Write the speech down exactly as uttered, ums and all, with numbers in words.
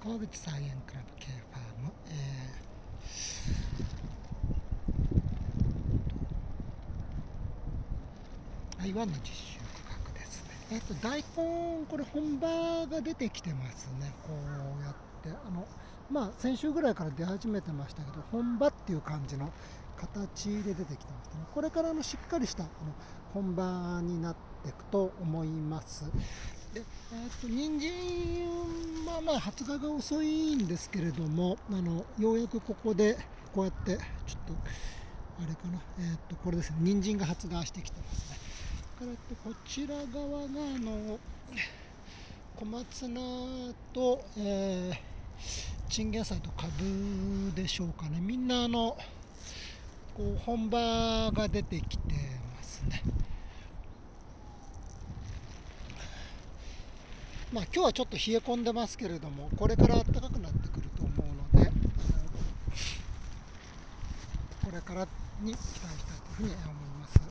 川口菜園クラブ K ファーム、えー、台湾の実習区画ですね。えっと大根、これ本葉が出てきてますね。こうやってあのまあ先週ぐらいから出始めてましたけど、本葉っていう感じの形で出てきてましたね。これからのしっかりしたあの本葉になっていくと思います。で、えー、と人参はまあ発芽が遅いんですけれども、あのようやくここでこうやってちょっとあれかな、えー、とこれですね、人参が発芽してきてますね。からとこちら側があの小松菜と、えー、チンゲン菜とカブでしょうかね。みんなあのこう本葉が出てきてますね。まあ、今日はちょっと冷え込んでますけれども、これから暖かくなってくると思うので、これからに期待したいというふうに思います。